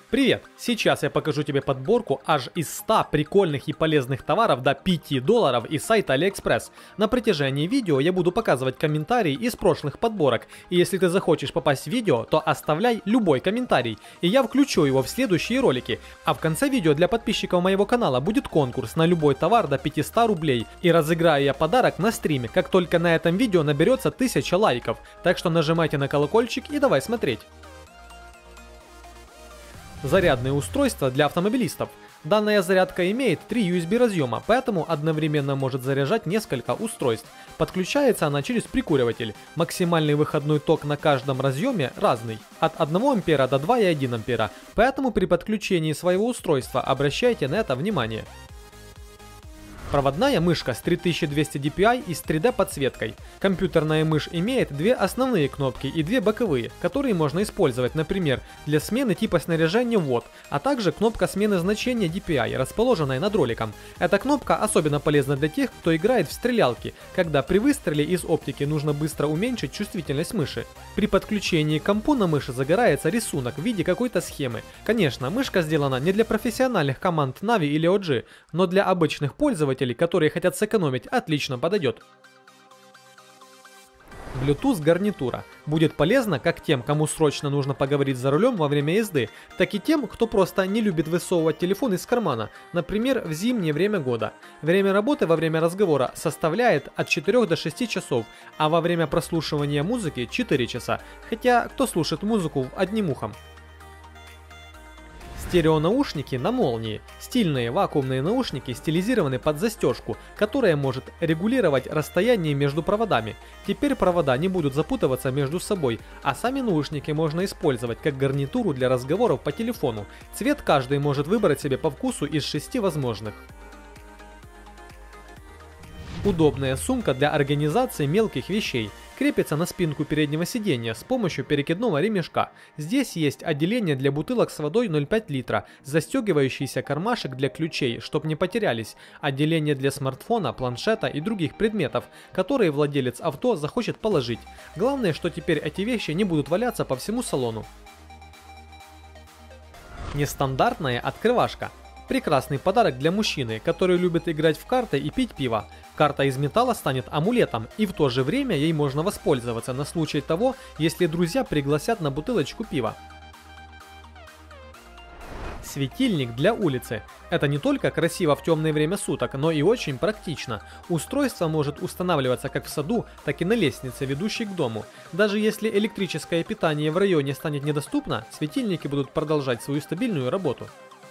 Привет! Сейчас я покажу тебе подборку аж из 100 прикольных и полезных товаров до $5 из сайта AliExpress. На протяжении видео я буду показывать комментарии из прошлых подборок, и если ты захочешь попасть в видео, то оставляй любой комментарий, и я включу его в следующие ролики. А в конце видео для подписчиков моего канала будет конкурс на любой товар до 500 рублей, и разыграю я подарок на стриме, как только на этом видео наберется 1000 лайков. Так что нажимайте на колокольчик и давай смотреть. Зарядные устройства для автомобилистов. Данная зарядка имеет 3 USB разъема, поэтому одновременно может заряжать несколько устройств. Подключается она через прикуриватель. Максимальный выходной ток на каждом разъеме разный, от 1 ампера до 2,1 ампера, поэтому при подключении своего устройства обращайте на это внимание. Проводная мышка с 3200 DPI и с 3D подсветкой. Компьютерная мышь имеет 2 основные кнопки и 2 боковые, которые можно использовать, например, для смены типа снаряжения ввод, а также кнопка смены значения DPI, расположенная над роликом. Эта кнопка особенно полезна для тех, кто играет в стрелялки, когда при выстреле из оптики нужно быстро уменьшить чувствительность мыши. При подключении к компу на мыши загорается рисунок в виде какой-то схемы. Конечно, мышка сделана не для профессиональных команд Navi или OG, но для обычных пользователей, которые хотят сэкономить, отлично подойдет. Bluetooth гарнитура. Будет полезно как тем, кому срочно нужно поговорить за рулем во время езды, так и тем, кто просто не любит высовывать телефон из кармана, например, в зимнее время года. Время работы во время разговора составляет от 4 до 6 часов, а во время прослушивания музыки 4 часа, хотя кто слушает музыку одним ухом. Стереонаушники на молнии. Стильные вакуумные наушники стилизированы под застежку, которая может регулировать расстояние между проводами. Теперь провода не будут запутываться между собой, а сами наушники можно использовать как гарнитуру для разговоров по телефону. Цвет каждый может выбрать себе по вкусу из 6 возможных. Удобная сумка для организации мелких вещей. Крепится на спинку переднего сиденья с помощью перекидного ремешка. Здесь есть отделение для бутылок с водой 0,5 литра, застегивающийся кармашек для ключей, чтобы не потерялись, отделение для смартфона, планшета и других предметов, которые владелец авто захочет положить. Главное, что теперь эти вещи не будут валяться по всему салону. Нестандартная открывашка. Прекрасный подарок для мужчины, который любит играть в карты и пить пиво. Карта из металла станет амулетом, и в то же время ей можно воспользоваться на случай того, если друзья пригласят на бутылочку пива. Светильник для улицы. Это не только красиво в темное время суток, но и очень практично. Устройство может устанавливаться как в саду, так и на лестнице, ведущей к дому. Даже если электрическое питание в районе станет недоступно, светильники будут продолжать свою стабильную работу.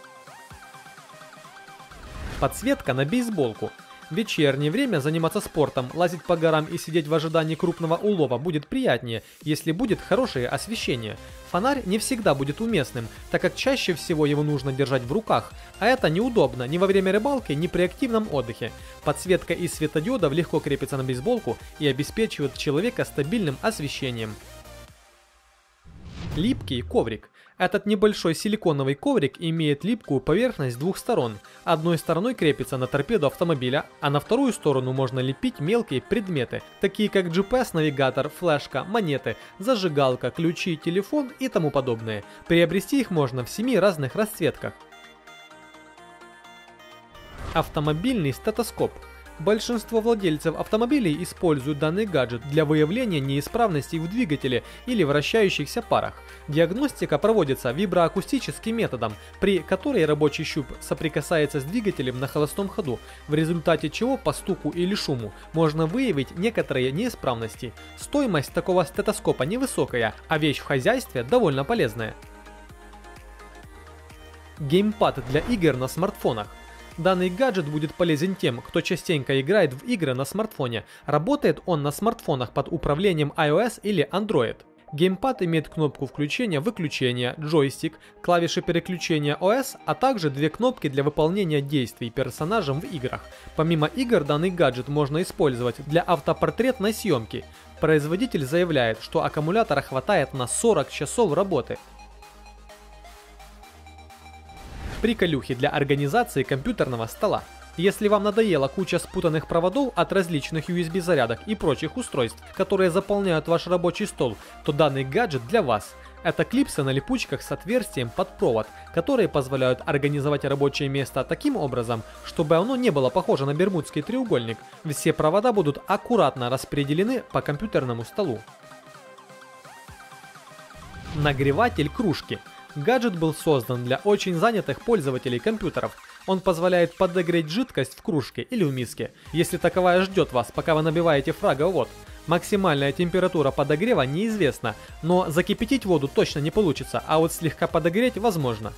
Подсветка на бейсболку. В вечернее время заниматься спортом, лазить по горам и сидеть в ожидании крупного улова будет приятнее, если будет хорошее освещение. Фонарь не всегда будет уместным, так как чаще всего его нужно держать в руках, а это неудобно ни во время рыбалки, ни при активном отдыхе. Подсветка из светодиодов легко крепится на бейсболку и обеспечивает человека стабильным освещением. Липкий коврик. Этот небольшой силиконовый коврик имеет липкую поверхность с двух сторон. Одной стороной крепится на торпеду автомобиля, а на вторую сторону можно лепить мелкие предметы, такие как GPS-навигатор, флешка, монеты, зажигалка, ключи, телефон и тому подобное. Приобрести их можно в 7 разных расцветках. Автомобильный стетоскоп. Большинство владельцев автомобилей используют данный гаджет для выявления неисправностей в двигателе или вращающихся парах. Диагностика проводится виброакустическим методом, при которой рабочий щуп соприкасается с двигателем на холостом ходу, в результате чего по стуку или шуму можно выявить некоторые неисправности. Стоимость такого стетоскопа невысокая, а вещь в хозяйстве довольно полезная. Геймпад для игр на смартфонах. Данный гаджет будет полезен тем, кто частенько играет в игры на смартфоне. Работает он на смартфонах под управлением iOS или Android. Геймпад имеет кнопку включения-выключения, джойстик, клавиши переключения OS, а также 2 кнопки для выполнения действий персонажем в играх. Помимо игр, данный гаджет можно использовать для автопортретной съемки. Производитель заявляет, что аккумулятора хватает на 40 часов работы. Приколюхи для организации компьютерного стола. Если вам надоела куча спутанных проводов от различных USB зарядок и прочих устройств, которые заполняют ваш рабочий стол, то данный гаджет для вас. Это клипсы на липучках с отверстием под провод, которые позволяют организовать рабочее место таким образом, чтобы оно не было похоже на бермудский треугольник. Все провода будут аккуратно распределены по компьютерному столу. Нагреватель кружки. Гаджет был создан для очень занятых пользователей компьютеров. Он позволяет подогреть жидкость в кружке или в миске, если таковая ждет вас, пока вы набиваете фраговод. Максимальная температура подогрева неизвестна, но закипятить воду точно не получится, а вот слегка подогреть возможно.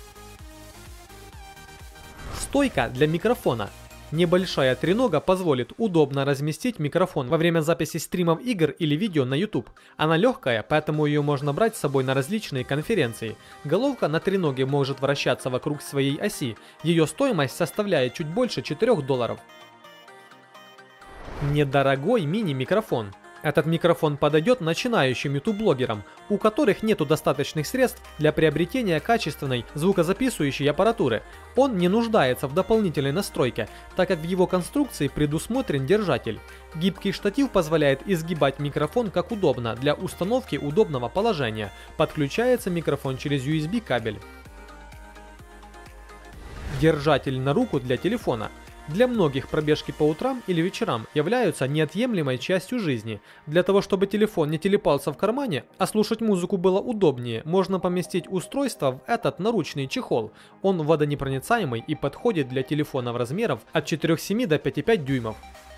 Стойка для микрофона. Небольшая тренога позволит удобно разместить микрофон во время записи стримов игр или видео на YouTube. Она легкая, поэтому ее можно брать с собой на различные конференции. Головка на треноге может вращаться вокруг своей оси. Ее стоимость составляет чуть больше $4. Недорогой мини-микрофон. Этот микрофон подойдет начинающим YouTube-блогерам, у которых нету достаточных средств для приобретения качественной звукозаписывающей аппаратуры. Он не нуждается в дополнительной настройке, так как в его конструкции предусмотрен держатель. Гибкий штатив позволяет изгибать микрофон как удобно для установки удобного положения. Подключается микрофон через USB кабель. Держатель на руку для телефона. Для многих пробежки по утрам или вечерам являются неотъемлемой частью жизни. Для того, чтобы телефон не телепался в кармане, а слушать музыку было удобнее, можно поместить устройство в этот наручный чехол. Он водонепроницаемый и подходит для телефонов размеров от 4,7 до 5,5 дюймов.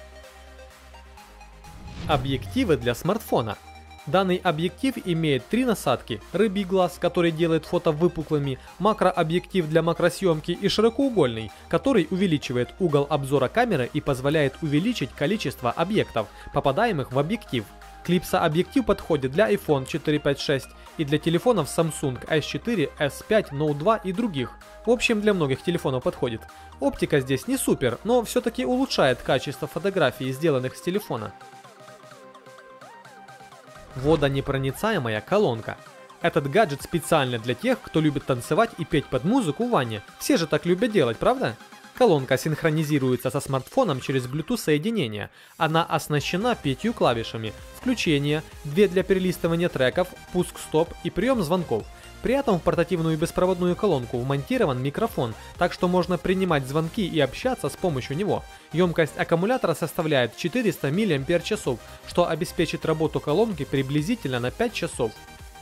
Объективы для смартфона. Данный объектив имеет 3 насадки: рыбий глаз, который делает фото выпуклыми, макрообъектив для макросъемки и широкоугольный, который увеличивает угол обзора камеры и позволяет увеличить количество объектов, попадаемых в объектив. Клипса-объектив подходит для iPhone 4, 5, 6 и для телефонов Samsung S4, S5, Note 2 и других. В общем, для многих телефонов подходит. Оптика здесь не супер, но все-таки улучшает качество фотографий, сделанных с телефона. Водонепроницаемая колонка. Этот гаджет специально для тех, кто любит танцевать и петь под музыку в ванне. Все же так любят делать, правда? Колонка синхронизируется со смартфоном через Bluetooth соединение. Она оснащена 5 клавишами: включение, 2 для перелистывания треков, пуск-стоп и прием звонков. При этом в портативную беспроводную колонку вмонтирован микрофон, так что можно принимать звонки и общаться с помощью него. Емкость аккумулятора составляет 400 мАч, что обеспечит работу колонки приблизительно на 5 часов.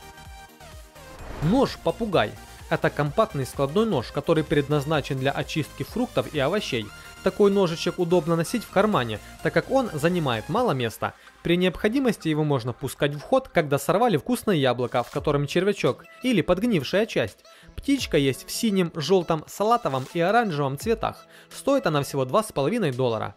Нож-попугай. Это компактный складной нож, который предназначен для очистки фруктов и овощей. Такой ножичек удобно носить в кармане, так как он занимает мало места. При необходимости его можно пускать в ход, когда сорвали вкусное яблоко, в котором червячок, или подгнившая часть. Птичка есть в синем, желтом, салатовом и оранжевом цветах. Стоит она всего $2,5.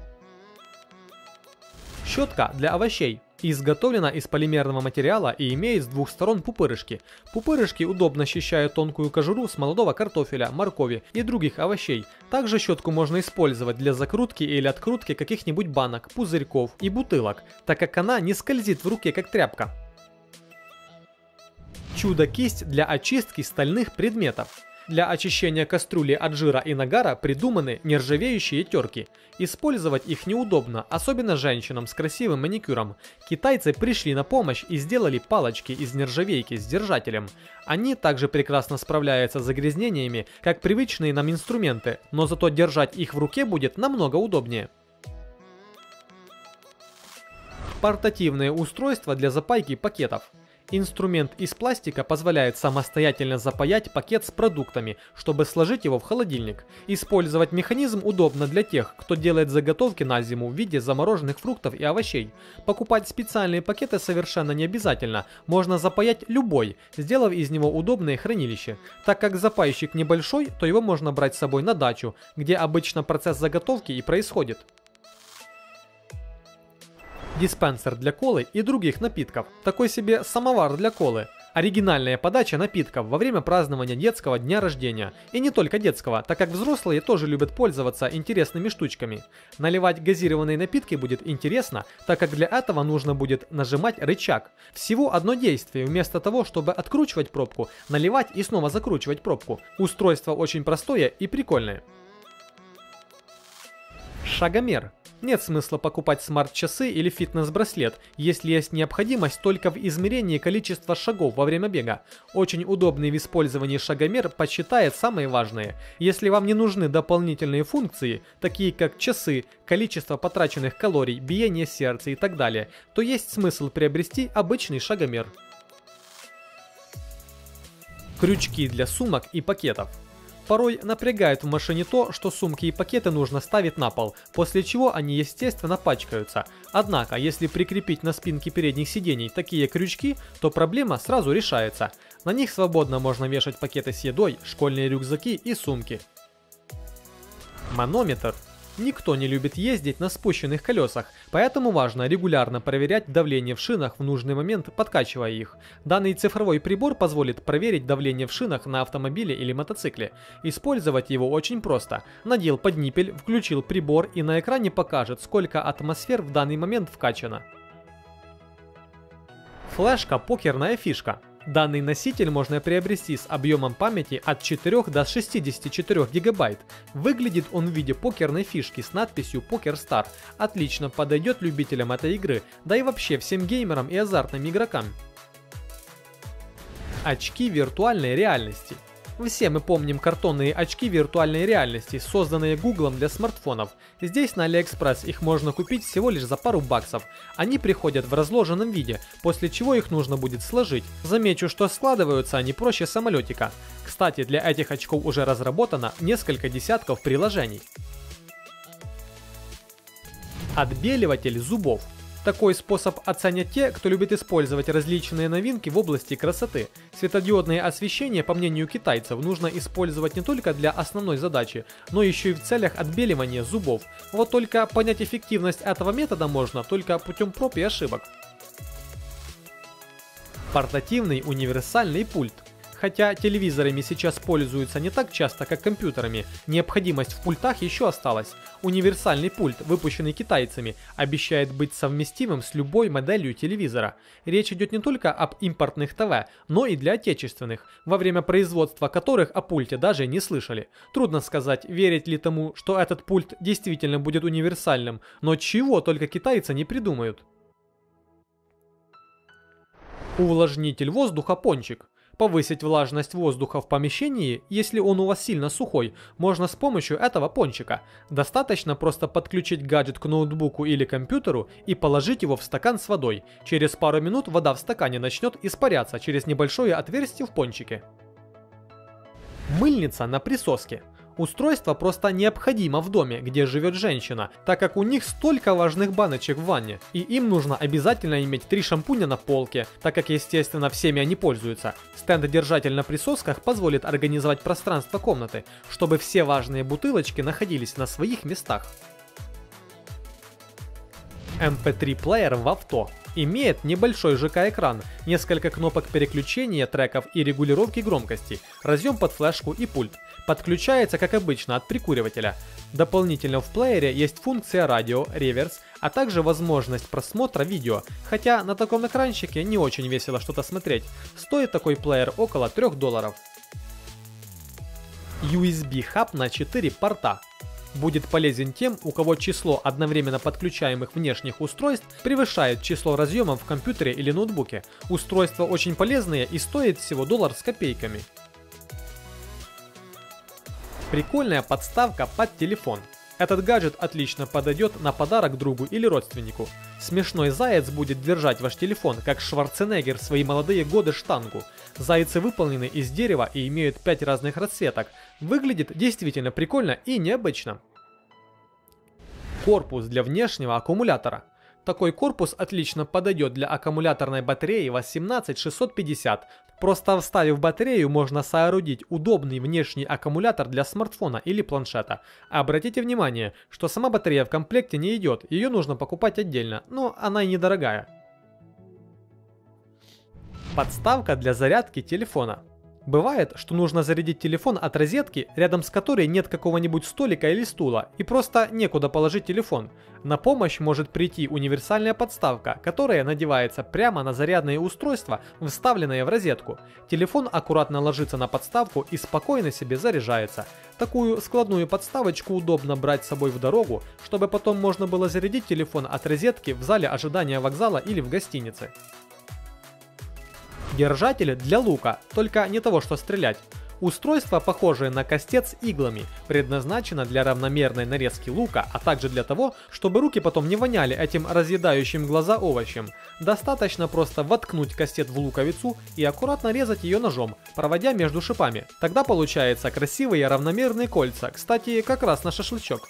Щетка для овощей. Изготовлена из полимерного материала и имеет с двух сторон пупырышки. Пупырышки удобно счищают тонкую кожуру с молодого картофеля, моркови и других овощей. Также щетку можно использовать для закрутки или открутки каких-нибудь банок, пузырьков и бутылок, так как она не скользит в руке как тряпка. Чудо-кисть для очистки стальных предметов. Для очищения кастрюли от жира и нагара придуманы нержавеющие терки. Использовать их неудобно, особенно женщинам с красивым маникюром. Китайцы пришли на помощь и сделали палочки из нержавейки с держателем. Они также прекрасно справляются с загрязнениями, как привычные нам инструменты, но зато держать их в руке будет намного удобнее. Портативное устройство для запайки пакетов. Инструмент из пластика позволяет самостоятельно запаять пакет с продуктами, чтобы сложить его в холодильник. Использовать механизм удобно для тех, кто делает заготовки на зиму в виде замороженных фруктов и овощей. Покупать специальные пакеты совершенно не обязательно, можно запаять любой, сделав из него удобное хранилище. Так как запайщик небольшой, то его можно брать с собой на дачу, где обычно процесс заготовки и происходит. Диспенсер для колы и других напитков. Такой себе самовар для колы. Оригинальная подача напитков во время празднования детского дня рождения. И не только детского, так как взрослые тоже любят пользоваться интересными штучками. Наливать газированные напитки будет интересно, так как для этого нужно будет нажимать рычаг. Всего одно действие, вместо того, чтобы откручивать пробку, наливать и снова закручивать пробку. Устройство очень простое и прикольное. Шагомер. Нет смысла покупать смарт-часы или фитнес-браслет, если есть необходимость только в измерении количества шагов во время бега. Очень удобный в использовании шагомер подсчитает самые важные. Если вам не нужны дополнительные функции, такие как часы, количество потраченных калорий, биение сердца и так далее, то есть смысл приобрести обычный шагомер. Крючки для сумок и пакетов. Порой напрягает в машине то, что сумки и пакеты нужно ставить на пол, после чего они естественно пачкаются. Однако, если прикрепить на спинке передних сидений такие крючки, то проблема сразу решается. На них свободно можно вешать пакеты с едой, школьные рюкзаки и сумки. Манометр. Никто не любит ездить на спущенных колесах, поэтому важно регулярно проверять давление в шинах в нужный момент, подкачивая их. Данный цифровой прибор позволит проверить давление в шинах на автомобиле или мотоцикле. Использовать его очень просто. Надел под ниппель, включил прибор и на экране покажет, сколько атмосфер в данный момент вкачано. Флешка покерная фишка. Данный носитель можно приобрести с объемом памяти от 4 до 64 гигабайт. Выглядит он в виде покерной фишки с надписью Poker Star. Отлично подойдет любителям этой игры, да и вообще всем геймерам и азартным игрокам. Очки виртуальной реальности. Все мы помним картонные очки виртуальной реальности, созданные Гуглом для смартфонов. Здесь на AliExpress их можно купить всего лишь за пару баксов. Они приходят в разложенном виде, после чего их нужно будет сложить. Замечу, что складываются они проще самолетика. Кстати, для этих очков уже разработано несколько десятков приложений. Отбеливатель зубов. Такой способ оценят те, кто любит использовать различные новинки в области красоты. Светодиодное освещение, по мнению китайцев, нужно использовать не только для основной задачи, но еще и в целях отбеливания зубов. Вот только понять эффективность этого метода можно только путем проб и ошибок. Портативный универсальный пульт. Хотя телевизорами сейчас пользуются не так часто, как компьютерами, необходимость в пультах еще осталась. Универсальный пульт, выпущенный китайцами, обещает быть совместимым с любой моделью телевизора. Речь идет не только об импортных ТВ, но и для отечественных, во время производства которых о пульте даже не слышали. Трудно сказать, верить ли тому, что этот пульт действительно будет универсальным, но чего только китайцы не придумают. Увлажнитель воздуха пончик. Повысить влажность воздуха в помещении, если он у вас сильно сухой, можно с помощью этого пончика. Достаточно просто подключить гаджет к ноутбуку или компьютеру и положить его в стакан с водой. Через пару минут вода в стакане начнет испаряться через небольшое отверстие в пончике. Мыльница на присоске. Устройство просто необходимо в доме, где живет женщина, так как у них столько важных баночек в ванне, и им нужно обязательно иметь 3 шампуня на полке, так как естественно всеми они пользуются. Стенд-держатель на присосках позволит организовать пространство комнаты, чтобы все важные бутылочки находились на своих местах. MP3-плеер в авто. Имеет небольшой ЖК-экран, несколько кнопок переключения треков и регулировки громкости, разъем под флешку и пульт. Подключается, как обычно, от прикуривателя. Дополнительно в плеере есть функция радио, реверс, а также возможность просмотра видео, хотя на таком экранчике не очень весело что-то смотреть. Стоит такой плеер около $3. USB-хаб на 4 порта. Будет полезен тем, у кого число одновременно подключаемых внешних устройств превышает число разъемов в компьютере или ноутбуке. Устройства очень полезные и стоит всего $1 с копейками. Прикольная подставка под телефон. Этот гаджет отлично подойдет на подарок другу или родственнику. Смешной заяц будет держать ваш телефон, как Шварценеггер в свои молодые годы штангу. Зайцы выполнены из дерева и имеют 5 разных расцветок. Выглядит действительно прикольно и необычно. Корпус для внешнего аккумулятора. Такой корпус отлично подойдет для аккумуляторной батареи 18650. Просто вставив батарею, можно соорудить удобный внешний аккумулятор для смартфона или планшета. Обратите внимание, что сама батарея в комплекте не идет, ее нужно покупать отдельно, но она и недорогая. Подставка для зарядки телефона. Бывает, что нужно зарядить телефон от розетки, рядом с которой нет какого-нибудь столика или стула, и просто некуда положить телефон. На помощь может прийти универсальная подставка, которая надевается прямо на зарядное устройство, вставленное в розетку. Телефон аккуратно ложится на подставку и спокойно себе заряжается. Такую складную подставочку удобно брать с собой в дорогу, чтобы потом можно было зарядить телефон от розетки в зале ожидания вокзала или в гостинице. Держатель для лука, только не того, что стрелять. Устройство, похожее на кастет с иглами, предназначено для равномерной нарезки лука, а также для того, чтобы руки потом не воняли этим разъедающим глаза овощем. Достаточно просто воткнуть кастет в луковицу и аккуратно резать ее ножом, проводя между шипами. Тогда получаются красивые равномерные кольца, кстати, как раз на шашлычок.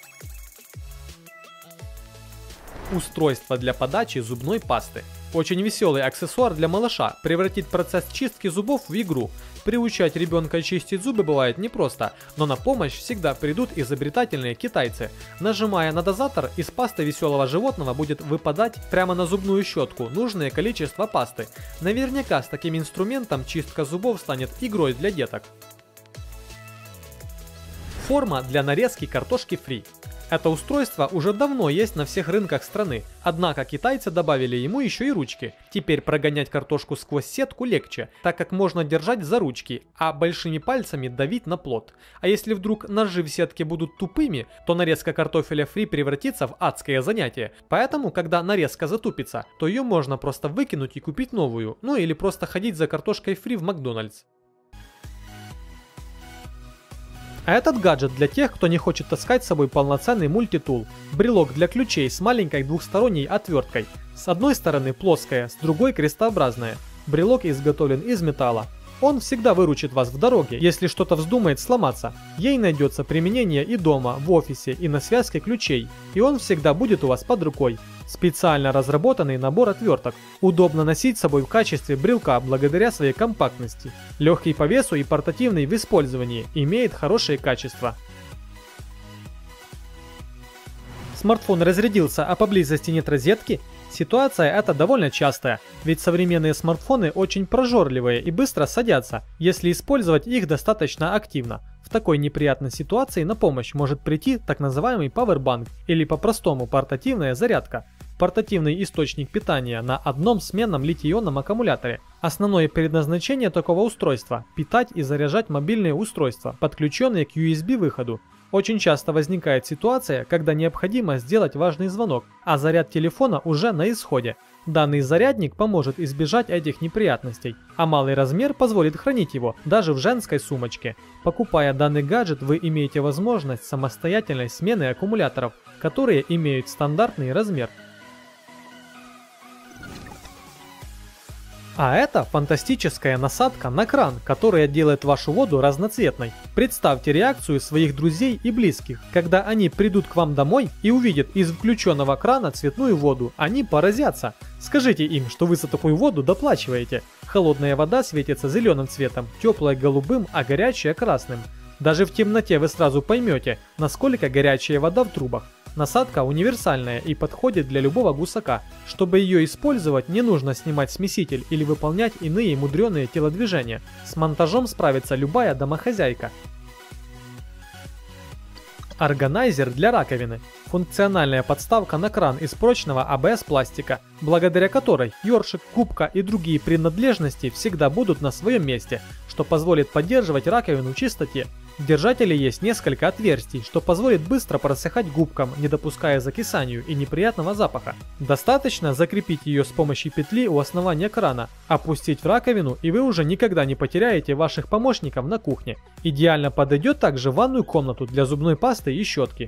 Устройство для подачи зубной пасты. Очень веселый аксессуар для малыша, превратит процесс чистки зубов в игру. Приучать ребенка чистить зубы бывает непросто, но на помощь всегда придут изобретательные китайцы. Нажимая на дозатор, из пасты веселого животного будет выпадать прямо на зубную щетку нужное количество пасты. Наверняка с таким инструментом чистка зубов станет игрой для деток. Форма для нарезки картошки фри. Это устройство уже давно есть на всех рынках страны, однако китайцы добавили ему еще и ручки. Теперь прогонять картошку сквозь сетку легче, так как можно держать за ручки, а большими пальцами давить на плот. А если вдруг ножи в сетке будут тупыми, то нарезка картофеля фри превратится в адское занятие. Поэтому, когда нарезка затупится, то ее можно просто выкинуть и купить новую, ну или просто ходить за картошкой фри в Макдональдс. А этот гаджет для тех, кто не хочет таскать с собой полноценный мультитул. Брелок для ключей с маленькой двухсторонней отверткой. С одной стороны плоская, с другой крестообразная. Брелок изготовлен из металла. Он всегда выручит вас в дороге, если что-то вздумает сломаться. Ей найдется применение и дома, в офисе, и на связке ключей. И он всегда будет у вас под рукой. Специально разработанный набор отверток. Удобно носить с собой в качестве брелка благодаря своей компактности. Легкий по весу и портативный в использовании, имеет хорошее качество. Смартфон разрядился, а поблизости нет розетки? Ситуация эта довольно частая, ведь современные смартфоны очень прожорливые и быстро садятся, если использовать их достаточно активно. В такой неприятной ситуации на помощь может прийти так называемый пауэрбанк или по-простому портативная зарядка. Портативный источник питания на одном сменном литий-ионном аккумуляторе. Основное предназначение такого устройства – питать и заряжать мобильные устройства, подключенные к USB-выходу. Очень часто возникает ситуация, когда необходимо сделать важный звонок, а заряд телефона уже на исходе. Данный зарядник поможет избежать этих неприятностей, а малый размер позволит хранить его даже в женской сумочке. Покупая данный гаджет, вы имеете возможность самостоятельной смены аккумуляторов, которые имеют стандартный размер. А это фантастическая насадка на кран, которая делает вашу воду разноцветной. Представьте реакцию своих друзей и близких, когда они придут к вам домой и увидят из включенного крана цветную воду, они поразятся. Скажите им, что вы за такую воду доплачиваете. Холодная вода светится зеленым цветом, теплая голубым, а горячая красным. Даже в темноте вы сразу поймете, насколько горячая вода в трубах. Насадка универсальная и подходит для любого гусака. Чтобы ее использовать, не нужно снимать смеситель или выполнять иные мудреные телодвижения. С монтажом справится любая домохозяйка. Органайзер для раковины. Функциональная подставка на кран из прочного АБС пластика, благодаря которой ёршик, губка и другие принадлежности всегда будут на своем месте, что позволит поддерживать раковину в чистоте. В держателе есть несколько отверстий, что позволит быстро просыхать губкам, не допуская закисанию и неприятного запаха. Достаточно закрепить ее с помощью петли у основания крана, опустить в раковину, и вы уже никогда не потеряете ваших помощников на кухне. Идеально подойдет также в ванную комнату для зубной пасты и щетки.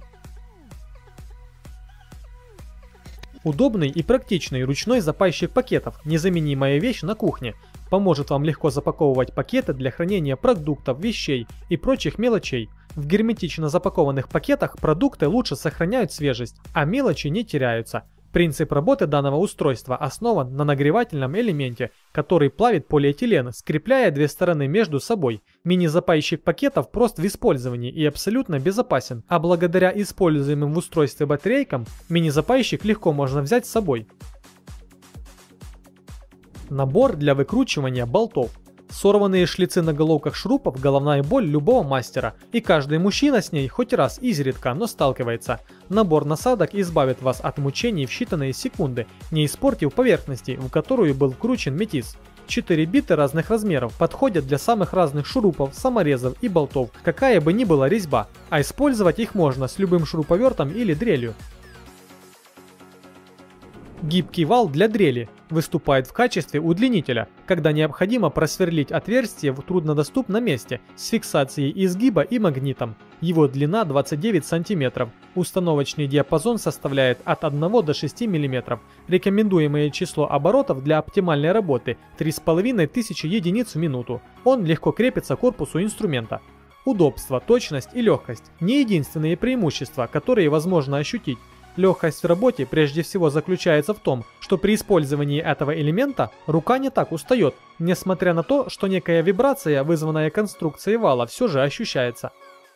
Удобный и практичный ручной запайщик пакетов, незаменимая вещь на кухне. Поможет вам легко запаковывать пакеты для хранения продуктов, вещей и прочих мелочей. В герметично запакованных пакетах продукты лучше сохраняют свежесть, а мелочи не теряются. Принцип работы данного устройства основан на нагревательном элементе, который плавит полиэтилен, скрепляя две стороны между собой. Мини-запайщик пакетов прост в использовании и абсолютно безопасен, а благодаря используемым в устройстве батарейкам, мини-запайщик легко можно взять с собой. Набор для выкручивания болтов. Сорванные шлицы на головках шурупов – головная боль любого мастера, и каждый мужчина с ней хоть раз изредка, но сталкивается. Набор насадок избавит вас от мучений в считанные секунды, не испортив поверхности, в которую был вкручен метис. 4 биты разных размеров подходят для самых разных шурупов, саморезов и болтов, какая бы ни была резьба, а использовать их можно с любым шуруповертом или дрелью. Гибкий вал для дрели выступает в качестве удлинителя, когда необходимо просверлить отверстие в труднодоступном месте с фиксацией изгиба и магнитом. Его длина 29 см. Установочный диапазон составляет от 1 до 6 мм. Рекомендуемое число оборотов для оптимальной работы 3500 единиц в минуту. Он легко крепится к корпусу инструмента. Удобство, точность и легкость – не единственные преимущества, которые возможно ощутить. Легкость в работе прежде всего заключается в том, что при использовании этого элемента рука не так устает, несмотря на то, что некая вибрация, вызванная конструкцией вала, все же ощущается.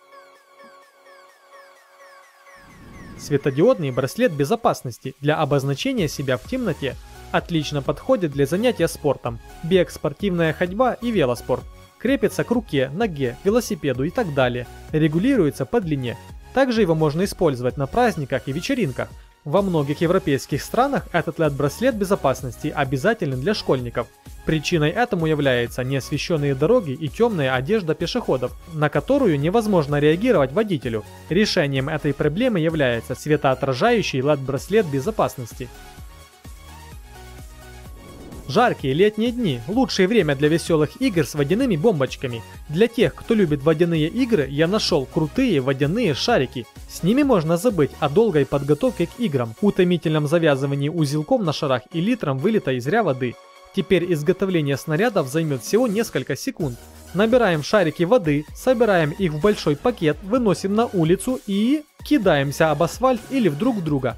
Светодиодный браслет безопасности для обозначения себя в темноте отлично подходит для занятия спортом, бег, спортивная ходьба и велоспорт. Крепится к руке, ноге, велосипеду и так далее, регулируется по длине. Также его можно использовать на праздниках и вечеринках. Во многих европейских странах этот LED-браслет безопасности обязателен для школьников. Причиной этому являются неосвещенные дороги и темная одежда пешеходов, на которую невозможно реагировать водителю. Решением этой проблемы является светоотражающий LED-браслет безопасности. Жаркие летние дни – лучшее время для веселых игр с водяными бомбочками. Для тех, кто любит водяные игры, я нашел крутые водяные шарики. С ними можно забыть о долгой подготовке к играм, утомительном завязывании узелков на шарах и литром вылитой зря воды. Теперь изготовление снарядов займет всего несколько секунд. Набираем шарики воды, собираем их в большой пакет, выносим на улицу и кидаемся об асфальт или друг в друга.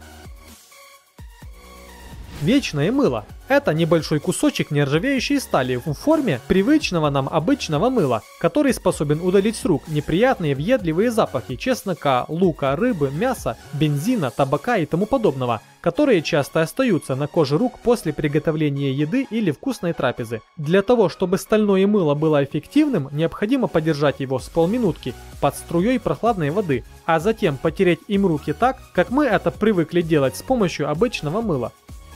Вечное мыло. Это небольшой кусочек нержавеющей стали в форме привычного нам обычного мыла, который способен удалить с рук неприятные въедливые запахи чеснока, лука, рыбы, мяса, бензина, табака и тому подобного, которые часто остаются на коже рук после приготовления еды или вкусной трапезы. Для того, чтобы стальное мыло было эффективным, необходимо подержать его с полминутки под струей прохладной воды, а затем потереть им руки так, как мы это привыкли делать с помощью обычного мыла.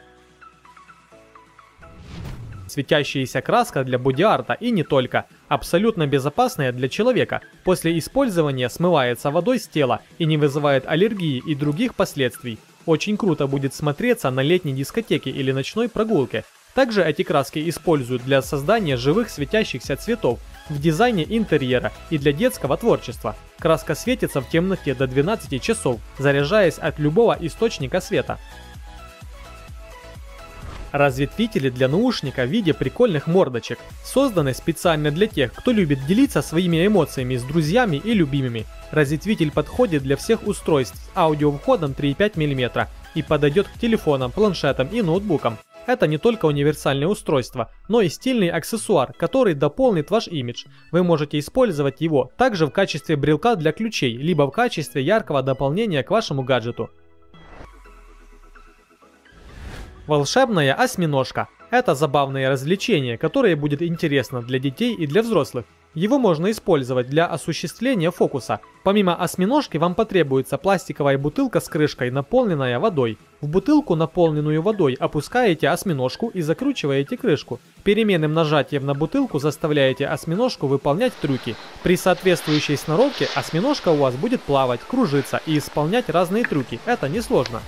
Светящаяся краска для бодиарта и не только, абсолютно безопасная для человека, после использования смывается водой с тела и не вызывает аллергии и других последствий. Очень круто будет смотреться на летней дискотеке или ночной прогулке. Также эти краски используют для создания живых светящихся цветов в дизайне интерьера и для детского творчества. Краска светится в темноте до 12 часов, заряжаясь от любого источника света. Разветвители для наушника в виде прикольных мордочек, созданы специально для тех, кто любит делиться своими эмоциями с друзьями и любимыми. Разветвитель подходит для всех устройств с аудиовходом 3,5 мм и подойдет к телефонам, планшетам и ноутбукам. Это не только универсальное устройство, но и стильный аксессуар, который дополнит ваш имидж. Вы можете использовать его также в качестве брелка для ключей, либо в качестве яркого дополнения к вашему гаджету. Волшебная осьминожка. Это забавное развлечение, которое будет интересно для детей и для взрослых. Его можно использовать для осуществления фокуса. Помимо осьминожки вам потребуется пластиковая бутылка с крышкой, наполненная водой. В бутылку, наполненную водой, опускаете осьминожку и закручиваете крышку. Переменным нажатием на бутылку заставляете осьминожку выполнять трюки. При соответствующей сноровке осьминожка у вас будет плавать, кружиться и исполнять разные трюки. Это несложно.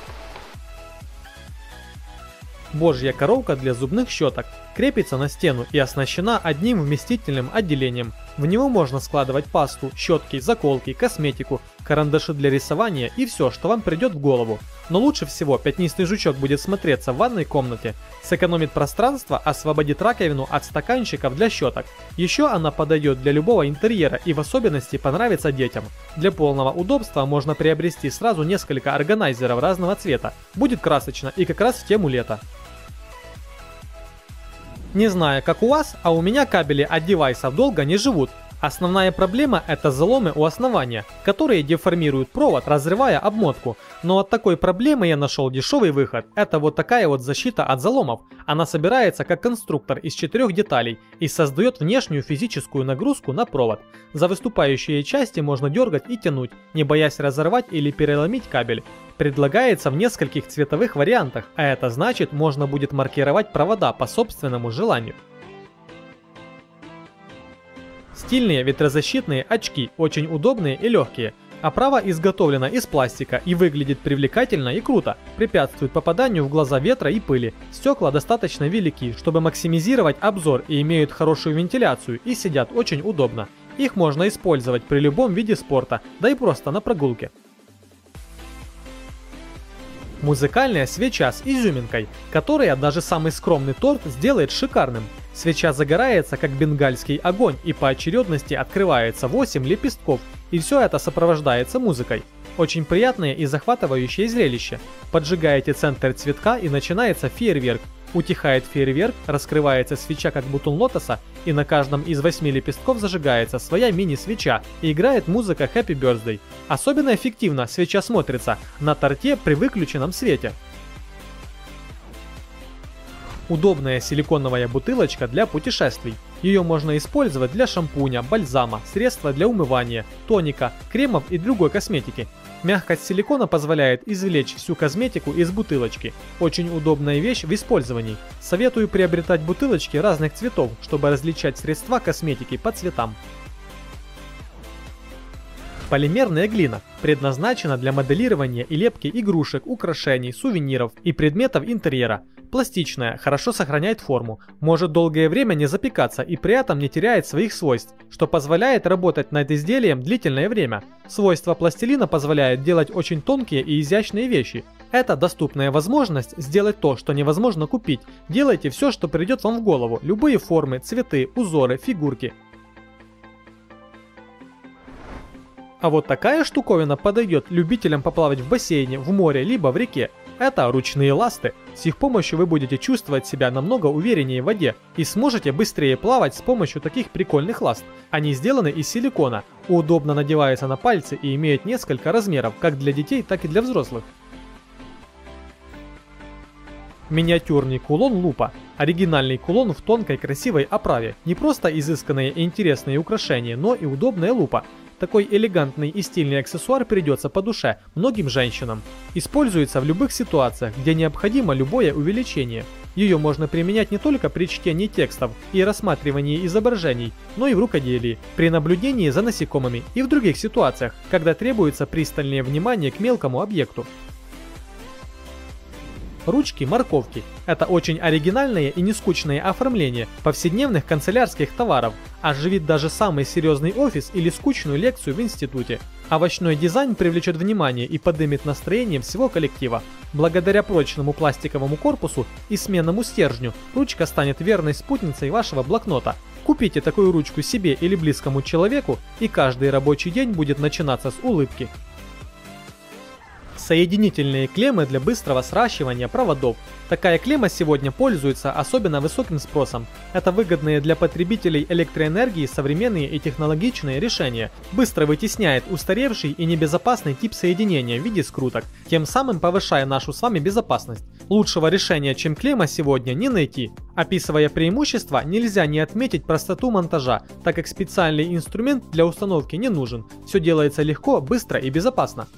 Божья коровка для зубных щеток крепится на стену и оснащена одним вместительным отделением. В него можно складывать пасту, щетки, заколки, косметику, карандаши для рисования и все, что вам придет в голову. Но лучше всего пятнистый жучок будет смотреться в ванной комнате, сэкономит пространство, освободит раковину от стаканчиков для щеток. Еще она подойдет для любого интерьера и в особенности понравится детям. Для полного удобства можно приобрести сразу несколько органайзеров разного цвета. Будет красочно и как раз в тему лета. Не знаю, как у вас, а у меня кабели от девайсов долго не живут. Основная проблема – это заломы у основания, которые деформируют провод, разрывая обмотку. Но от такой проблемы я нашел дешевый выход. Это вот такая вот защита от заломов. Она собирается как конструктор из 4 деталей и создает внешнюю физическую нагрузку на провод. За выступающие части можно дергать и тянуть, не боясь разорвать или переломить кабель. Предлагается в нескольких цветовых вариантах, а это значит, можно будет маркировать провода по собственному желанию. Стильные ветрозащитные очки, очень удобные и легкие. Оправа изготовлена из пластика и выглядит привлекательно и круто, препятствует попаданию в глаза ветра и пыли. Стекла достаточно велики, чтобы максимизировать обзор, и имеют хорошую вентиляцию и сидят очень удобно. Их можно использовать при любом виде спорта, да и просто на прогулке. Музыкальная свеча с изюминкой, которая даже самый скромный торт сделает шикарным. Свеча загорается как бенгальский огонь и по очередности открывается 8 лепестков, и все это сопровождается музыкой. Очень приятное и захватывающее зрелище. Поджигаете центр цветка и начинается фейерверк. Утихает фейерверк, раскрывается свеча как бутон лотоса, и на каждом из 8 лепестков зажигается своя мини-свеча и играет музыка Happy Birthday. Особенно эффективно свеча смотрится на торте при выключенном свете. Удобная силиконовая бутылочка для путешествий. Ее можно использовать для шампуня, бальзама, средства для умывания, тоника, кремов и другой косметики. Мягкость силикона позволяет извлечь всю косметику из бутылочки. Очень удобная вещь в использовании. Советую приобретать бутылочки разных цветов, чтобы различать средства косметики по цветам. Полимерная глина предназначена для моделирования и лепки игрушек, украшений, сувениров и предметов интерьера. Пластичная, хорошо сохраняет форму, может долгое время не запекаться и при этом не теряет своих свойств, что позволяет работать над изделием длительное время. Свойства пластилина позволяют делать очень тонкие и изящные вещи. Это доступная возможность сделать то, что невозможно купить. Делайте все, что придет вам в голову, любые формы, цветы, узоры, фигурки. А вот такая штуковина подойдет любителям поплавать в бассейне, в море, либо в реке. Это ручные ласты. С их помощью вы будете чувствовать себя намного увереннее в воде и сможете быстрее плавать с помощью таких прикольных ласт. Они сделаны из силикона, удобно надеваются на пальцы и имеют несколько размеров, как для детей, так и для взрослых. Миниатюрный кулон лупа. Оригинальный кулон в тонкой красивой оправе. Не просто изысканные и интересные украшения, но и удобная лупа. Такой элегантный и стильный аксессуар придется по душе многим женщинам. Используется в любых ситуациях, где необходимо любое увеличение. Ее можно применять не только при чтении текстов и рассматривании изображений, но и в рукоделии, при наблюдении за насекомыми и в других ситуациях, когда требуется пристальное внимание к мелкому объекту. Ручки-морковки. Это очень оригинальное и нескучное оформление повседневных канцелярских товаров, оживит даже самый серьезный офис или скучную лекцию в институте. Овощной дизайн привлечет внимание и поднимет настроение всего коллектива. Благодаря прочному пластиковому корпусу и сменному стержню, ручка станет верной спутницей вашего блокнота. Купите такую ручку себе или близкому человеку, и каждый рабочий день будет начинаться с улыбки. Соединительные клеммы для быстрого сращивания проводов. Такая клемма сегодня пользуется особенно высоким спросом. Это выгодные для потребителей электроэнергии современные и технологичные решения. Быстро вытесняет устаревший и небезопасный тип соединения в виде скруток, тем самым повышая нашу с вами безопасность. Лучшего решения, чем клемма, сегодня не найти. Описывая преимущества, нельзя не отметить простоту монтажа, так как специальный инструмент для установки не нужен. Все делается легко, быстро и безопасно.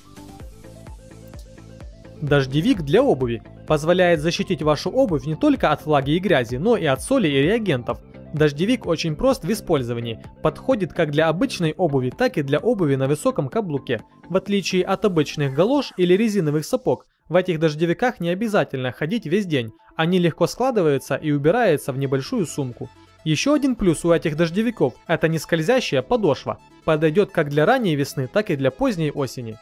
Дождевик для обуви. Позволяет защитить вашу обувь не только от влаги и грязи, но и от соли и реагентов. Дождевик очень прост в использовании, подходит как для обычной обуви, так и для обуви на высоком каблуке. В отличие от обычных галош или резиновых сапог, в этих дождевиках не обязательно ходить весь день, они легко складываются и убираются в небольшую сумку. Еще один плюс у этих дождевиков – это не скользящая подошва, подойдет как для ранней весны, так и для поздней осени.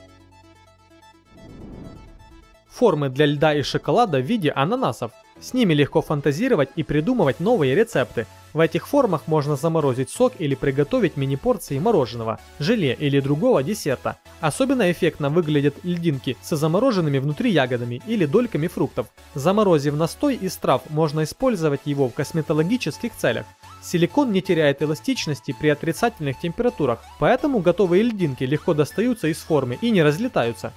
Формы для льда и шоколада в виде ананасов. С ними легко фантазировать и придумывать новые рецепты. В этих формах можно заморозить сок или приготовить мини-порции мороженого, желе или другого десерта. Особенно эффектно выглядят льдинки с замороженными внутри ягодами или дольками фруктов. Заморозив настой из трав, можно использовать его в косметологических целях. Силикон не теряет эластичности при отрицательных температурах, поэтому готовые льдинки легко достаются из формы и не разлетаются.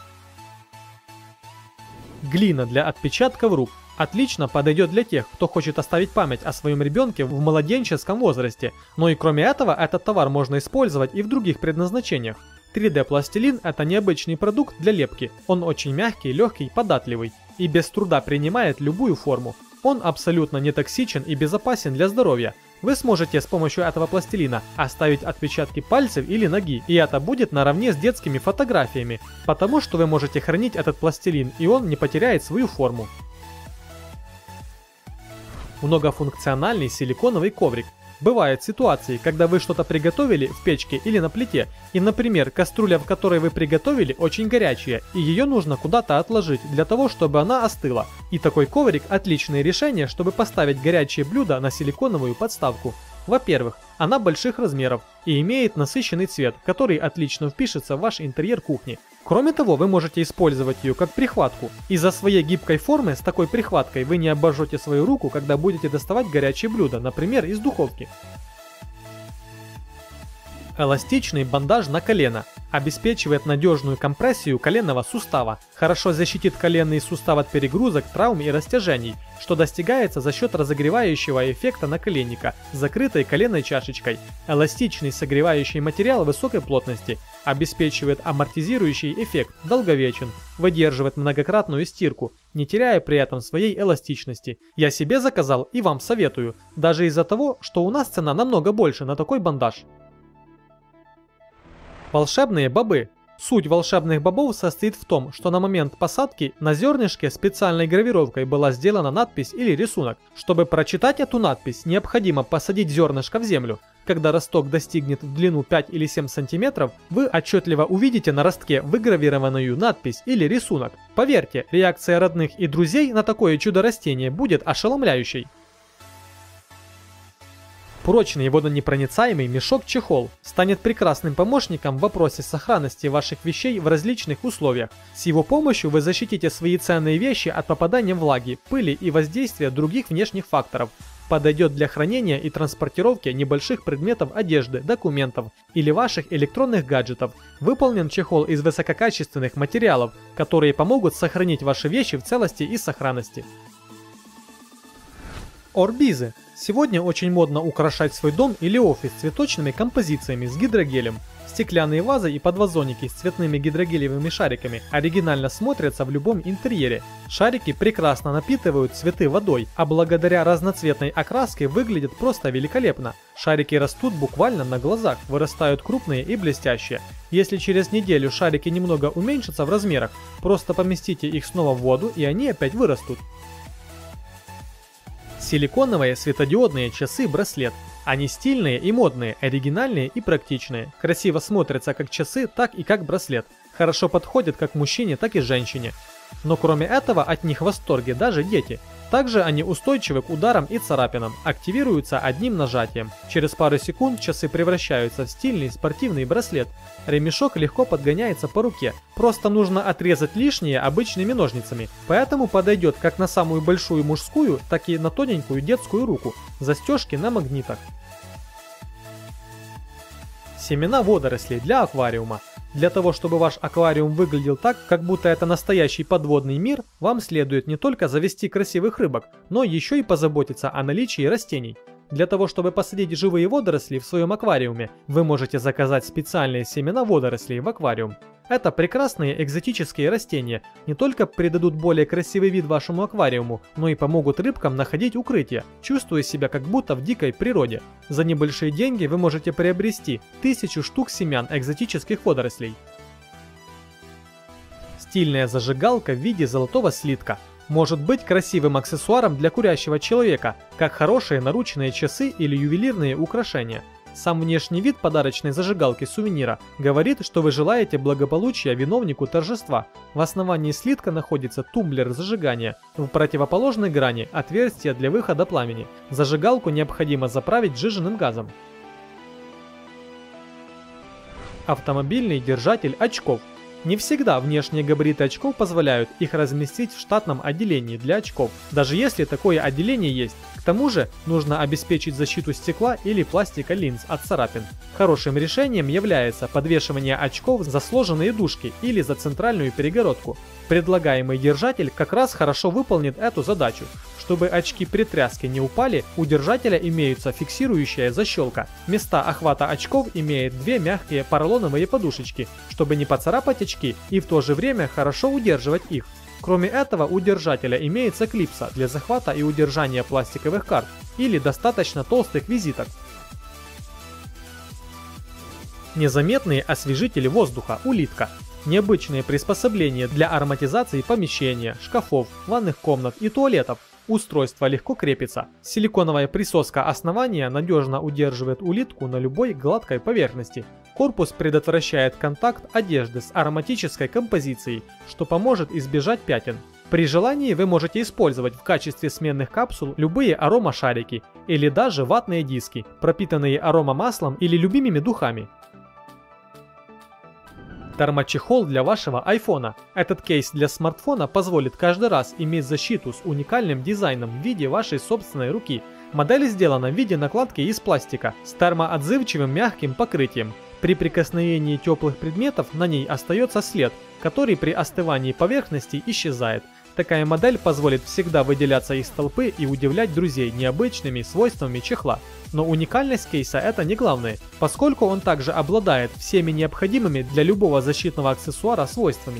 Глина для отпечатков рук отлично подойдет для тех, кто хочет оставить память о своем ребенке в младенческом возрасте, но и кроме этого этот товар можно использовать и в других предназначениях. 3D-пластилин – это необычный продукт для лепки, он очень мягкий, легкий, податливый и без труда принимает любую форму. Он абсолютно не токсичен и безопасен для здоровья. Вы сможете с помощью этого пластилина оставить отпечатки пальцев или ноги, и это будет наравне с детскими фотографиями, потому что вы можете хранить этот пластилин, и он не потеряет свою форму. Многофункциональный силиконовый коврик. Бывают ситуации, когда вы что-то приготовили в печке или на плите, и, например, кастрюля, в которой вы приготовили, очень горячая, и ее нужно куда-то отложить для того, чтобы она остыла. И такой коврик – отличное решение, чтобы поставить горячее блюдо на силиконовую подставку. Во-первых, она больших размеров и имеет насыщенный цвет, который отлично впишется в ваш интерьер кухни. Кроме того, вы можете использовать ее как прихватку. Из-за своей гибкой формы с такой прихваткой вы не обожжете свою руку, когда будете доставать горячее блюдо, например, из духовки. Эластичный бандаж на колено. Обеспечивает надежную компрессию коленного сустава. Хорошо защитит коленный сустав от перегрузок, травм и растяжений, что достигается за счет разогревающего эффекта наколенника с закрытой коленной чашечкой. Эластичный согревающий материал высокой плотности. Обеспечивает амортизирующий эффект, долговечен. Выдерживает многократную стирку, не теряя при этом своей эластичности. Я себе заказал и вам советую, даже из-за того, что у нас цена намного больше на такой бандаж. Волшебные бобы. Суть волшебных бобов состоит в том, что на момент посадки на зернышке специальной гравировкой была сделана надпись или рисунок. Чтобы прочитать эту надпись, необходимо посадить зернышко в землю. Когда росток достигнет в длину 5 или 7 см, вы отчетливо увидите на ростке выгравированную надпись или рисунок. Поверьте, реакция родных и друзей на такое чудо растения будет ошеломляющей. Прочный водонепроницаемый мешок-чехол станет прекрасным помощником в вопросе сохранности ваших вещей в различных условиях. С его помощью вы защитите свои ценные вещи от попадания влаги, пыли и воздействия других внешних факторов. Подойдет для хранения и транспортировки небольших предметов одежды, документов или ваших электронных гаджетов. Выполнен чехол из высококачественных материалов, которые помогут сохранить ваши вещи в целости и сохранности. Орбизы. Сегодня очень модно украшать свой дом или офис цветочными композициями с гидрогелем. Стеклянные вазы и подвазонники с цветными гидрогелевыми шариками оригинально смотрятся в любом интерьере. Шарики прекрасно напитывают цветы водой, а благодаря разноцветной окраске выглядят просто великолепно. Шарики растут буквально на глазах, вырастают крупные и блестящие. Если через неделю шарики немного уменьшатся в размерах, просто поместите их снова в воду и они опять вырастут. Силиконовые светодиодные часы-браслет. Они стильные и модные, оригинальные и практичные. Красиво смотрятся как часы, так и как браслет. Хорошо подходят как мужчине, так и женщине. Но кроме этого от них в восторге даже дети. Также они устойчивы к ударам и царапинам, активируются одним нажатием. Через пару секунд часы превращаются в стильный спортивный браслет. Ремешок легко подгоняется по руке, просто нужно отрезать лишнее обычными ножницами, поэтому подойдет как на самую большую мужскую, так и на тоненькую детскую руку. Застежки на магнитах. Семена водорослей для аквариума. Для того, чтобы ваш аквариум выглядел так, как будто это настоящий подводный мир, вам следует не только завести красивых рыбок, но еще и позаботиться о наличии растений. Для того, чтобы посадить живые водоросли в своем аквариуме, вы можете заказать специальные семена водорослей в аквариум. Это прекрасные экзотические растения не только придадут более красивый вид вашему аквариуму, но и помогут рыбкам находить укрытие, чувствуя себя как будто в дикой природе. За небольшие деньги вы можете приобрести 1000 штук семян экзотических водорослей. Стильная зажигалка в виде золотого слитка. Может быть красивым аксессуаром для курящего человека, как хорошие наручные часы или ювелирные украшения. Сам внешний вид подарочной зажигалки-сувенира говорит, что вы желаете благополучия виновнику торжества. В основании слитка находится тумблер зажигания, в противоположной грани отверстие для выхода пламени. Зажигалку необходимо заправить сжиженным газом. Автомобильный держатель очков. Не всегда внешние габариты очков позволяют их разместить в штатном отделении для очков, даже если такое отделение есть. К тому же нужно обеспечить защиту стекла или пластика линз от царапин. Хорошим решением является подвешивание очков за сложенные дужки или за центральную перегородку. Предлагаемый держатель как раз хорошо выполнит эту задачу. Чтобы очки при тряске не упали, у держателя имеется фиксирующая защелка. Места охвата очков имеет две мягкие поролоновые подушечки, чтобы не поцарапать очки и в то же время хорошо удерживать их. Кроме этого, у держателя имеется клипса для захвата и удержания пластиковых карт или достаточно толстых визиток. Незаметные освежители воздуха улитка. Необычные приспособления для ароматизации помещения, шкафов, ванных комнат и туалетов. Устройство легко крепится. Силиконовая присоска основания надежно удерживает улитку на любой гладкой поверхности. Корпус предотвращает контакт одежды с ароматической композицией, что поможет избежать пятен. При желании вы можете использовать в качестве сменных капсул любые аромашарики или даже ватные диски, пропитанные аромамаслом или любимыми духами. Термочехол для вашего айфона. Этот кейс для смартфона позволит каждый раз иметь защиту с уникальным дизайном в виде вашей собственной руки. Модель сделана в виде накладки из пластика с термоотзывчивым мягким покрытием. При прикосновении теплых предметов на ней остается след, который при остывании поверхности исчезает. Такая модель позволит всегда выделяться из толпы и удивлять друзей необычными свойствами чехла. Но уникальность кейса это не главное, поскольку он также обладает всеми необходимыми для любого защитного аксессуара свойствами.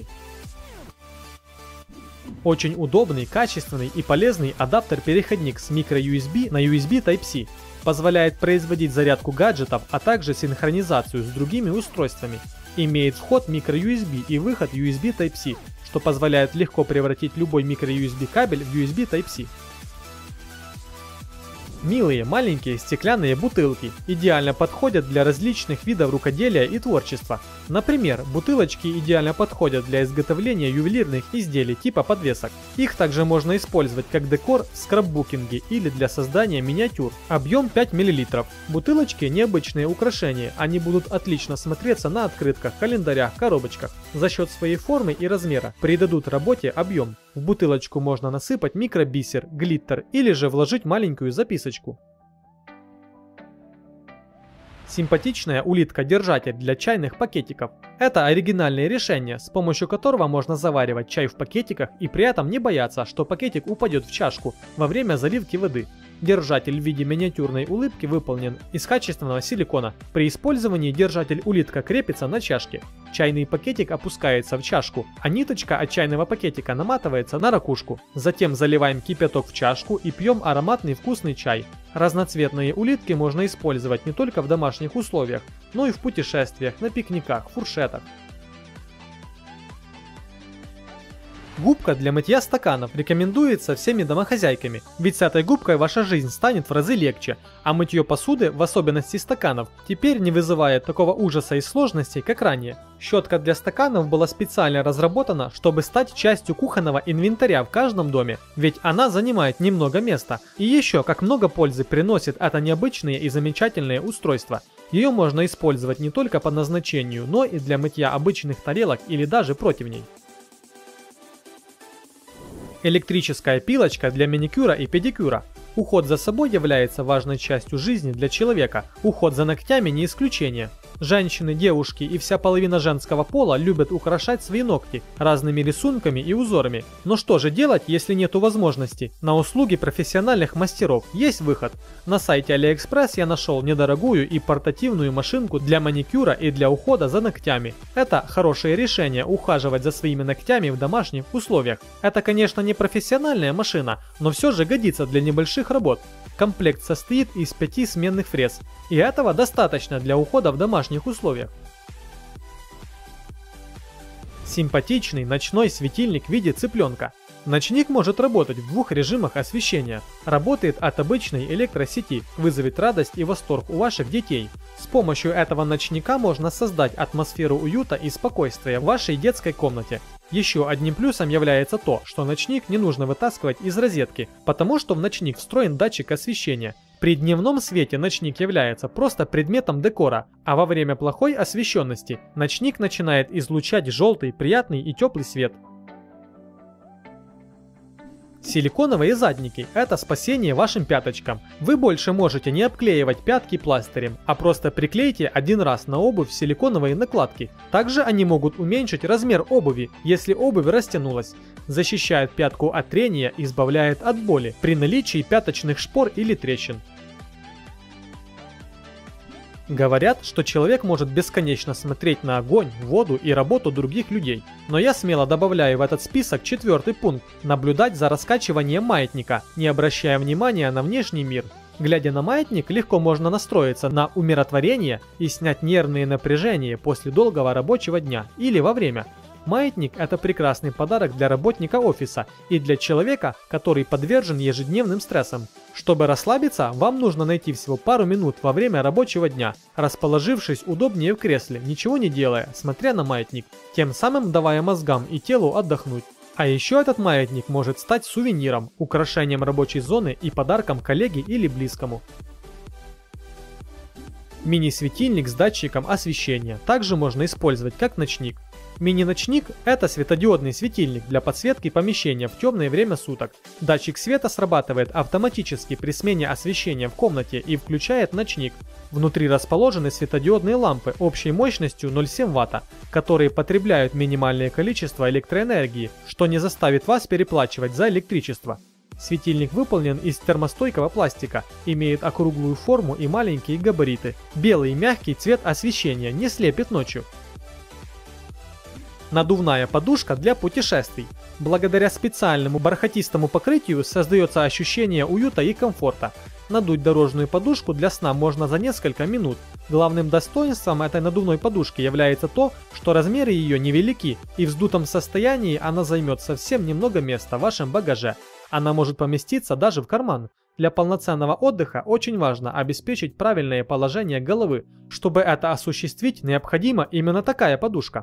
Очень удобный, качественный и полезный адаптер-переходник с microUSB на USB Type-C. Позволяет производить зарядку гаджетов, а также синхронизацию с другими устройствами. Имеет вход microUSB и выход USB Type-C, что позволяет легко превратить любой microUSB кабель в USB Type-C. Милые маленькие стеклянные бутылки идеально подходят для различных видов рукоделия и творчества. Например, бутылочки идеально подходят для изготовления ювелирных изделий типа подвесок. Их также можно использовать как декор в скрапбукинге или для создания миниатюр. Объем 5 мл. Бутылочки необычные украшения, они будут отлично смотреться на открытках, календарях, коробочках. За счет своей формы и размера придадут работе объем. В бутылочку можно насыпать микробисер, глиттер или же вложить маленькую записочку. Симпатичная улитка-держатель для чайных пакетиков. Это оригинальное решение, с помощью которого можно заваривать чай в пакетиках и при этом не бояться, что пакетик упадет в чашку во время заливки воды. Держатель в виде миниатюрной улыбки выполнен из качественного силикона. При использовании держатель улитка крепится на чашке. Чайный пакетик опускается в чашку, а ниточка от чайного пакетика наматывается на ракушку. Затем заливаем кипяток в чашку и пьем ароматный вкусный чай. Разноцветные улитки можно использовать не только в домашних условиях, но и в путешествиях, на пикниках, фуршетах. Губка для мытья стаканов рекомендуется всеми домохозяйками, ведь с этой губкой ваша жизнь станет в разы легче, а мытье посуды, в особенности стаканов, теперь не вызывает такого ужаса и сложностей, как ранее. Щетка для стаканов была специально разработана, чтобы стать частью кухонного инвентаря в каждом доме, ведь она занимает немного места, и еще как много пользы приносит это необычное и замечательное устройство. Ее можно использовать не только по назначению, но и для мытья обычных тарелок или даже противней. Электрическая пилочка для маникюра и педикюра. Уход за собой является важной частью жизни для человека. Уход за ногтями не исключение. Женщины, девушки и вся половина женского пола любят украшать свои ногти разными рисунками и узорами. Но что же делать, если нету возможности? На услуги профессиональных мастеров есть выход. На сайте AliExpress я нашел недорогую и портативную машинку для маникюра и для ухода за ногтями. Это хорошее решение ухаживать за своими ногтями в домашних условиях. Это, конечно, не профессиональная машина, но все же годится для небольших работ. Комплект состоит из 5 сменных фрез, и этого достаточно для ухода в домашних условиях. Симпатичный ночной светильник в виде цыпленка. Ночник может работать в двух режимах освещения. Работает от обычной электросети, вызовет радость и восторг у ваших детей. С помощью этого ночника можно создать атмосферу уюта и спокойствия в вашей детской комнате. Еще одним плюсом является то, что ночник не нужно вытаскивать из розетки, потому что в ночник встроен датчик освещения. При дневном свете ночник является просто предметом декора, а во время плохой освещенности ночник начинает излучать желтый, приятный и теплый свет. Силиконовые задники – это спасение вашим пяточкам. Вы больше можете не обклеивать пятки пластырем, а просто приклейте один раз на обувь силиконовые накладки. Также они могут уменьшить размер обуви, если обувь растянулась. Защищает пятку от трения и избавляет от боли при наличии пяточных шпор или трещин. Говорят, что человек может бесконечно смотреть на огонь, воду и работу других людей. Но я смело добавляю в этот список 4-й пункт – наблюдать за раскачиванием маятника, не обращая внимания на внешний мир. Глядя на маятник, легко можно настроиться на умиротворение и снять нервные напряжения после долгого рабочего дня или во время. Маятник – это прекрасный подарок для работника офиса и для человека, который подвержен ежедневным стрессам. Чтобы расслабиться, вам нужно найти всего пару минут во время рабочего дня, расположившись удобнее в кресле, ничего не делая, смотря на маятник, тем самым давая мозгам и телу отдохнуть. А еще этот маятник может стать сувениром, украшением рабочей зоны и подарком коллеге или близкому. Мини-светильник с датчиком освещения также можно использовать как ночник. Мини-ночник – это светодиодный светильник для подсветки помещения в темное время суток. Датчик света срабатывает автоматически при смене освещения в комнате и включает ночник. Внутри расположены светодиодные лампы общей мощностью 0,7 Вт, которые потребляют минимальное количество электроэнергии, что не заставит вас переплачивать за электричество. Светильник выполнен из термостойкого пластика, имеет округлую форму и маленькие габариты. Белый мягкий цвет освещения не слепит ночью. Надувная подушка для путешествий. Благодаря специальному бархатистому покрытию создается ощущение уюта и комфорта. Надуть дорожную подушку для сна можно за несколько минут. Главным достоинством этой надувной подушки является то, что размеры ее невелики, и в вздутом состоянии она займет совсем немного места в вашем багаже. Она может поместиться даже в карман. Для полноценного отдыха очень важно обеспечить правильное положение головы. Чтобы это осуществить, необходима именно такая подушка.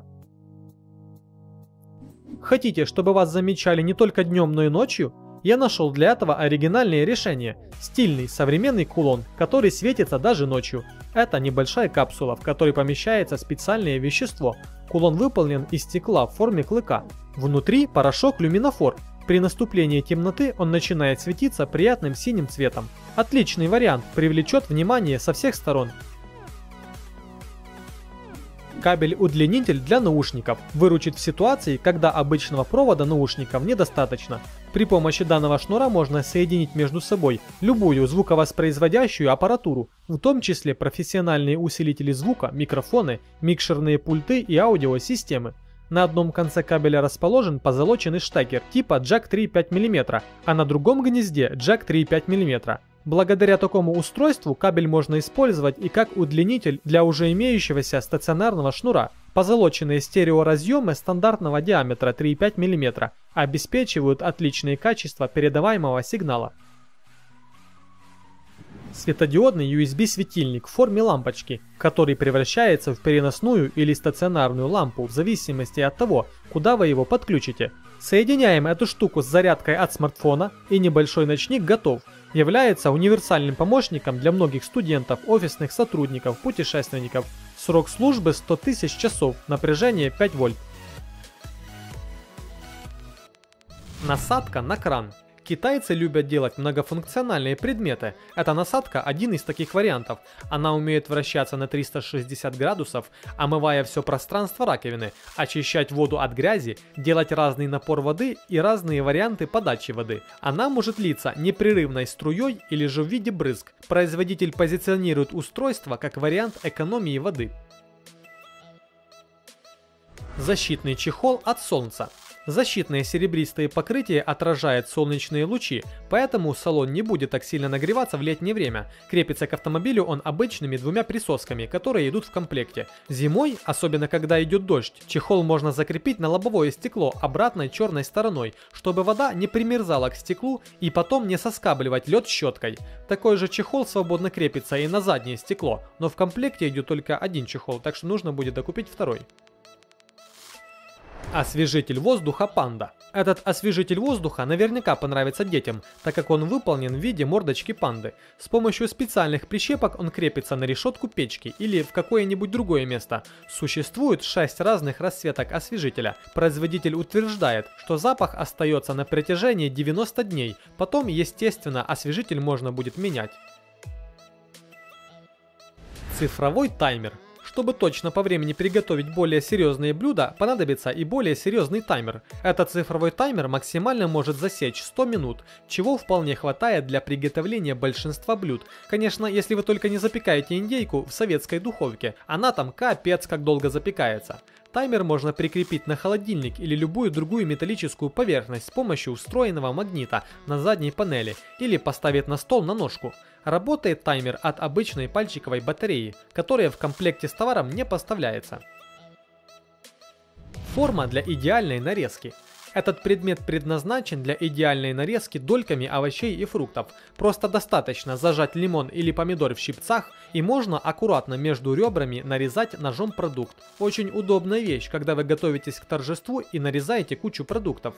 Хотите, чтобы вас замечали не только днем, но и ночью? Я нашел для этого оригинальное решение – стильный современный кулон, который светится даже ночью. Это небольшая капсула, в которой помещается специальное вещество. Кулон выполнен из стекла в форме клыка. Внутри порошок люминофор. При наступлении темноты он начинает светиться приятным синим цветом. Отличный вариант, привлечет внимание со всех сторон. Кабель-удлинитель для наушников выручит в ситуации, когда обычного провода наушников недостаточно. При помощи данного шнура можно соединить между собой любую звуковоспроизводящую аппаратуру, в том числе профессиональные усилители звука, микрофоны, микшерные пульты и аудиосистемы. На одном конце кабеля расположен позолоченный штекер типа джек 3,5 мм, а на другом гнезде джек 3,5 мм. Благодаря такому устройству кабель можно использовать и как удлинитель для уже имеющегося стационарного шнура. Позолоченные стереоразъемы стандартного диаметра 3,5 мм обеспечивают отличное качество передаваемого сигнала. Светодиодный USB-светильник в форме лампочки, который превращается в переносную или стационарную лампу в зависимости от того, куда вы его подключите. Соединяем эту штуку с зарядкой от смартфона, и небольшой ночник готов. Является универсальным помощником для многих студентов, офисных сотрудников, путешественников. Срок службы 100 000 часов, напряжение 5 вольт. Насадка на кран. Китайцы любят делать многофункциональные предметы. Эта насадка один из таких вариантов. Она умеет вращаться на 360 градусов, омывая все пространство раковины, очищать воду от грязи, делать разный напор воды и разные варианты подачи воды. Она может литься непрерывной струей или же в виде брызг. Производитель позиционирует устройство как вариант экономии воды. Защитный чехол от солнца. Защитное серебристое покрытие отражает солнечные лучи, поэтому салон не будет так сильно нагреваться в летнее время. Крепится к автомобилю он обычными двумя присосками, которые идут в комплекте. Зимой, особенно когда идет дождь, чехол можно закрепить на лобовое стекло обратной черной стороной, чтобы вода не примерзала к стеклу и потом не соскабливать лед щеткой. Такой же чехол свободно крепится и на заднее стекло, но в комплекте идет только один чехол, так что нужно будет докупить второй. Освежитель воздуха Панда. Этот освежитель воздуха наверняка понравится детям, так как он выполнен в виде мордочки панды. С помощью специальных прищепок он крепится на решетку печки или в какое-нибудь другое место. Существует 6 разных расцветок освежителя. Производитель утверждает, что запах остается на протяжении 90 дней, потом, естественно, освежитель можно будет менять. Цифровой таймер. Чтобы точно по времени приготовить более серьезные блюда, понадобится и более серьезный таймер. Этот цифровой таймер максимально может засечь 100 минут, чего вполне хватает для приготовления большинства блюд. Конечно, если вы только не запекаете индейку в советской духовке, она там капец как долго запекается. Таймер можно прикрепить на холодильник или любую другую металлическую поверхность с помощью встроенного магнита на задней панели или поставить на стол на ножку. Работает таймер от обычной пальчиковой батареи, которая в комплекте с товаром не поставляется. Форма для идеальной нарезки. Этот предмет предназначен для идеальной нарезки дольками овощей и фруктов. Просто достаточно зажать лимон или помидор в щипцах, и можно аккуратно между ребрами нарезать ножом продукт. Очень удобная вещь, когда вы готовитесь к торжеству и нарезаете кучу продуктов.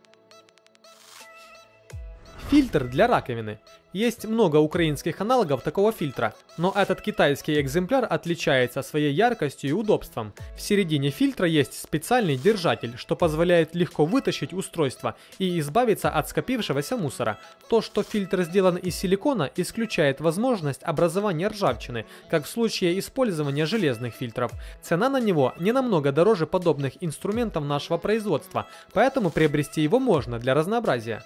Фильтр для раковины. Есть много украинских аналогов такого фильтра, но этот китайский экземпляр отличается своей яркостью и удобством. В середине фильтра есть специальный держатель, что позволяет легко вытащить устройство и избавиться от скопившегося мусора. То, что фильтр сделан из силикона, исключает возможность образования ржавчины, как в случае использования железных фильтров. Цена на него не намного дороже подобных инструментов нашего производства, поэтому приобрести его можно для разнообразия.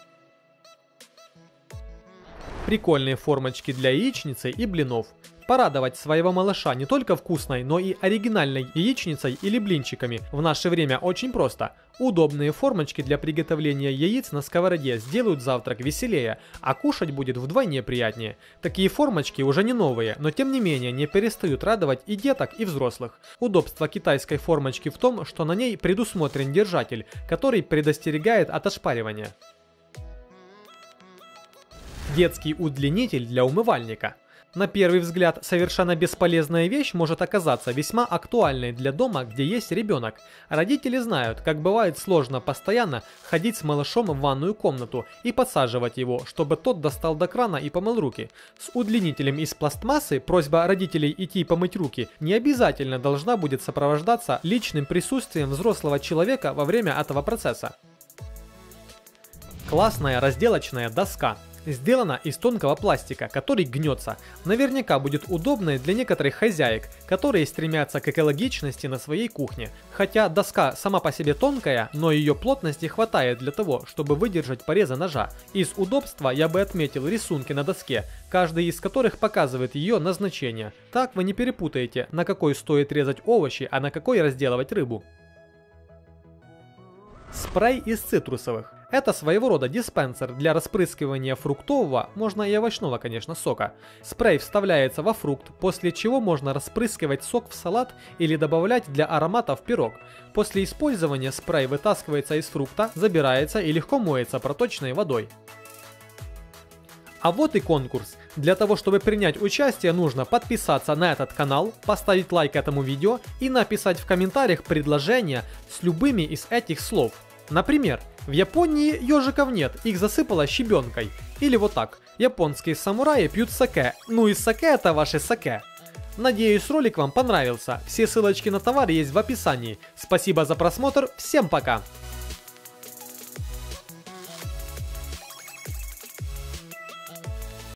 Прикольные формочки для яичницы и блинов. Порадовать своего малыша не только вкусной, но и оригинальной яичницей или блинчиками в наше время очень просто. Удобные формочки для приготовления яиц на сковороде сделают завтрак веселее, а кушать будет вдвойне приятнее. Такие формочки уже не новые, но тем не менее не перестают радовать и деток, и взрослых. Удобство китайской формочки в том, что на ней предусмотрен держатель, который предостерегает от ошпаривания. Детский удлинитель для умывальника. На первый взгляд, совершенно бесполезная вещь может оказаться весьма актуальной для дома, где есть ребенок. Родители знают, как бывает сложно постоянно ходить с малышом в ванную комнату и подсаживать его, чтобы тот достал до крана и помыл руки. С удлинителем из пластмассы просьба родителей идти помыть руки не обязательно должна будет сопровождаться личным присутствием взрослого человека во время этого процесса. Классная разделочная доска. Сделана из тонкого пластика, который гнется. Наверняка будет удобной для некоторых хозяек, которые стремятся к экологичности на своей кухне. Хотя доска сама по себе тонкая, но ее плотности хватает для того, чтобы выдержать порезы ножа. Из удобства я бы отметил рисунки на доске, каждый из которых показывает ее назначение. Так вы не перепутаете, на какой стоит резать овощи, а на какой разделывать рыбу. Спрей из цитрусовых. Это своего рода диспенсер для распрыскивания фруктового, можно и овощного, конечно, сока. Спрей вставляется во фрукт, после чего можно распрыскивать сок в салат или добавлять для аромата в пирог. После использования спрей вытаскивается из фрукта, забирается и легко моется проточной водой. А вот и конкурс. Для того, чтобы принять участие, нужно подписаться на этот канал, поставить лайк этому видео и написать в комментариях предложения с любыми из этих слов. Например, в Японии ежиков нет, их засыпало щебенкой. Или вот так, японские самураи пьют саке, ну и саке это ваше саке. Надеюсь, ролик вам понравился, все ссылочки на товар есть в описании. Спасибо за просмотр, всем пока!